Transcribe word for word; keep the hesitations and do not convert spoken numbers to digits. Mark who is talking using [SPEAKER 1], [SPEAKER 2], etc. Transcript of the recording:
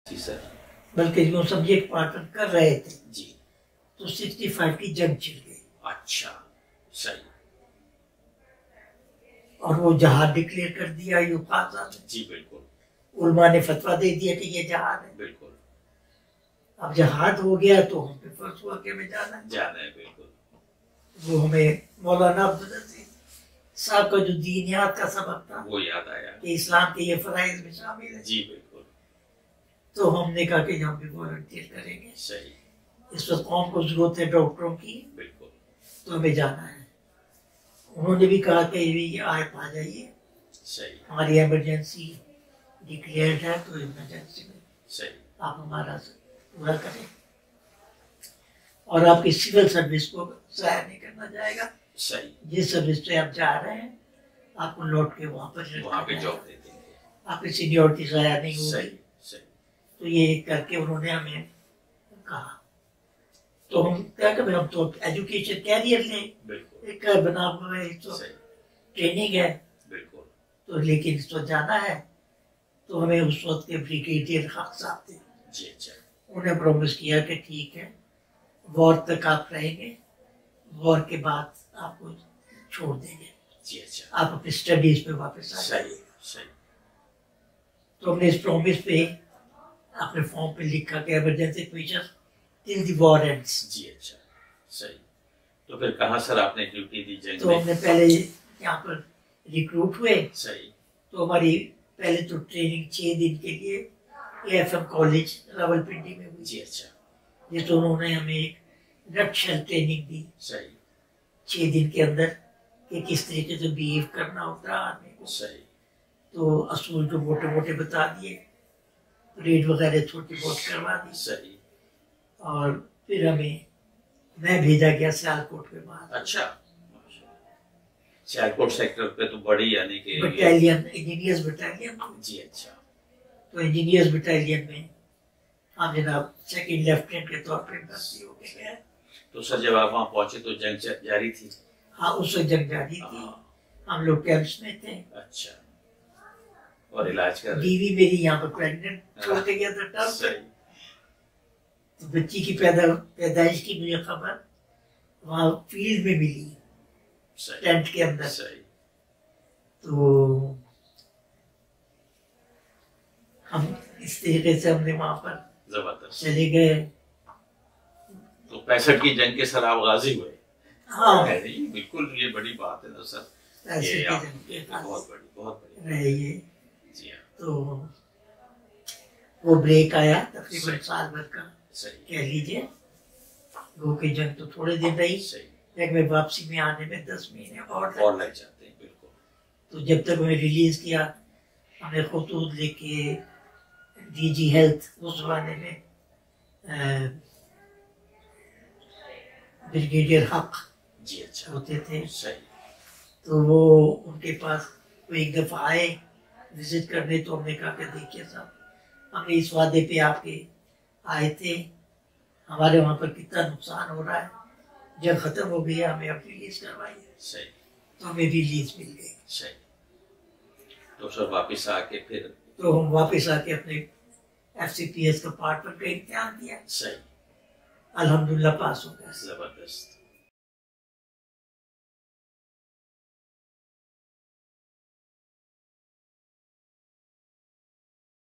[SPEAKER 1] جی سر،
[SPEAKER 2] بلکہ جو سمجھے پارٹنر کر رہے تھے
[SPEAKER 1] جی
[SPEAKER 2] تو سکسٹی فائیو کی جنگ چل گئی.
[SPEAKER 1] اچھا صحیح.
[SPEAKER 2] اور وہ جہاد ڈکلیئر کر دیا ایوب خان صاحب نے.
[SPEAKER 1] جی بالکل.
[SPEAKER 2] علماء نے فتویٰ دے دیا کہ یہ جہاد ہے.
[SPEAKER 1] بالکل.
[SPEAKER 2] اب جہاد ہو گیا تو ہم پہ فرض ہوا کہ ہمیں جانا ہے.
[SPEAKER 1] جانا ہے بالکل.
[SPEAKER 2] وہ ہمیں مولانا عبدالعزیز صاحب کا جو دینیات کا سبق تھا
[SPEAKER 1] وہ یاد آیا
[SPEAKER 2] کہ اسلام کے یہ فرائض میں شامل ہے.
[SPEAKER 1] جی بالکل.
[SPEAKER 2] تو ہم نے کہا کہ ہم بھی والنٹیئر کریں گے.
[SPEAKER 1] صحیح.
[SPEAKER 2] اس وقت قوم کو ضرورت ہے ڈاکٹروں کی.
[SPEAKER 1] بالکل.
[SPEAKER 2] تو ہمیں جانا ہے. انہوں نے بھی کہا کہ یہ آئے آ جائیے.
[SPEAKER 1] صحیح.
[SPEAKER 2] ہماری ایمرجنسی ڈکلیئرڈ ہے تو ایمرجنسی میں
[SPEAKER 1] صحیح
[SPEAKER 2] آپ ہمارا پورا کریں اور آپ کی سول سروس کو ضائع نہیں کرنا جائے گا.
[SPEAKER 1] صحیح.
[SPEAKER 2] جس سروس پہ آپ جا رہے ہیں آپ کو لوٹ کے وہاں پر
[SPEAKER 1] وہاں پہ جاب دے دیں گے.
[SPEAKER 2] آپ کی سینیورٹی ضائع نہیں ہوگی.
[SPEAKER 1] صحیح صحیح.
[SPEAKER 2] تو یہ کر کے انہوں نے ہمیں کہا تو ہم کیا کہ ہم تو ایجوکیشن کیریئر لیں.
[SPEAKER 1] بالکل.
[SPEAKER 2] ایک بنا ہوا ہے تو
[SPEAKER 1] صحیح.
[SPEAKER 2] ٹریننگ ہے.
[SPEAKER 1] بالکل.
[SPEAKER 2] تو لیکن اس وقت جانا ہے تو ہمیں اس وقت کے بریگیڈیئر خان صاحب تھے.
[SPEAKER 1] جی اچھا.
[SPEAKER 2] انہیں پرومس کیا کہ ٹھیک ہے وار تک آپ رہیں گے, وار کے بعد آپ کو چھوڑ دیں گے.
[SPEAKER 1] جی اچھا.
[SPEAKER 2] آپ اپنی اسٹڈیز پہ واپس آ جائیں.
[SPEAKER 1] صحیح صحیح.
[SPEAKER 2] تو ہم نے اس پرومس پہ اپنے فارم پہ لکھا کہ emergency feature till the war ends.
[SPEAKER 1] جی اچھا صحیح. تو پھر کہاں سر آپ نے ڈیوٹی دی جنگ
[SPEAKER 2] تو
[SPEAKER 1] میں؟
[SPEAKER 2] ہم نے پہلے یہاں پر ریکروٹ ہوئے.
[SPEAKER 1] صحیح.
[SPEAKER 2] تو ہماری پہلے تو ٹریننگ چھ دن کے لیے A F M college Rawalpindi میں ہوئی.
[SPEAKER 1] جی اچھا.
[SPEAKER 2] جس تو انہوں نے ہمیں ایک نٹشل ٹریننگ دی
[SPEAKER 1] صحیح.
[SPEAKER 2] چھ دن کے اندر کہ کس طریقے سے بہیو کرنا ہوتا ہے آدمی کو.
[SPEAKER 1] صحیح.
[SPEAKER 2] تو اصول جو موٹے موٹے بتا دیے, پریڈ وغیرہ چھوٹی بہت کروا دی.
[SPEAKER 1] صحیح.
[SPEAKER 2] اور پھر ہمیں میں بھیجا گیا سیالکوٹ کے بعد.
[SPEAKER 1] اچھا. سیالکوٹ سیکٹر پہ تو بڑی یعنی کہ
[SPEAKER 2] بٹالین انجینئرز بٹالین.
[SPEAKER 1] جی اچھا.
[SPEAKER 2] تو انجینئرز بٹالین میں ہم جناب سیکنڈ لیفٹیننٹ کے طور پہ بھرتی ہو گئے.
[SPEAKER 1] تو سر جب آپ وہاں پہنچے تو جنگ جاری تھی؟
[SPEAKER 2] ہاں اس وقت جنگ جاری تھی. ہم لوگ کیمپس میں تھے.
[SPEAKER 1] اچھا. اور علاج کر
[SPEAKER 2] بیوی میری یہاں پر پریگننٹ چھوڑ کے گیا تھا ٹرم.
[SPEAKER 1] صحیح.
[SPEAKER 2] تو بچی کی پیدا پیدائش کی مجھے خبر وہاں فیلڈ میں ملی ٹینٹ کے اندر.
[SPEAKER 1] صحیح.
[SPEAKER 2] تو ہم اس طریقے سے ہم نے وہاں پر
[SPEAKER 1] زبردست
[SPEAKER 2] چلے گئے.
[SPEAKER 1] تو پینسٹھ کی جنگ کے سر آپ غازی ہوئے؟
[SPEAKER 2] ہاں
[SPEAKER 1] بالکل. یہ بڑی بات ہے نا سر.
[SPEAKER 2] ایسے
[SPEAKER 1] یہ
[SPEAKER 2] کے
[SPEAKER 1] آپ-
[SPEAKER 2] جنگ کے
[SPEAKER 1] بہت بڑی بہت بڑی.
[SPEAKER 2] رہے یہ.
[SPEAKER 1] جی ہاں.
[SPEAKER 2] تو وہ بریک آیا تقریباً سال بھر کا
[SPEAKER 1] صحیح.
[SPEAKER 2] کہہ لیجیے. گو کی جنگ تو تھوڑے دن رہی
[SPEAKER 1] صحیح.
[SPEAKER 2] لیکن میں واپسی میں آنے میں دس مہینے اور لگے.
[SPEAKER 1] اور لگ جاتے ہیں. بالکل.
[SPEAKER 2] تو جب تک ہمیں ریلیز کیا ہم نے خطوط لکھ کے ڈی جی ہیلتھ اس زمانے میں بریگیڈیئر حق
[SPEAKER 1] جی اچھا.
[SPEAKER 2] ہوتے تھے.
[SPEAKER 1] صحیح.
[SPEAKER 2] تو وہ ان کے پاس وہ ایک دفعہ آئے وزٹ کرنے. تو ہم نے کہا کہ دیکھیے صاحب ہم نے اس وعدے پہ آپ کے آئے تھے, ہمارے وہاں پر کتنا نقصان ہو رہا ہے, جب ختم ہو گیا ہمیں اب ریلیز کروائیے.
[SPEAKER 1] صحیح.
[SPEAKER 2] تو ہمیں ریلیز مل گئی.
[SPEAKER 1] صحیح. تو سر واپس آ کے پھر
[SPEAKER 2] تو ہم واپس آ کے اپنے ایف سی پی ایس کا پارٹ پر کا امتحان دیا.
[SPEAKER 1] صحیح.
[SPEAKER 2] الحمدللہ پاس ہو گیا.
[SPEAKER 1] زبردست.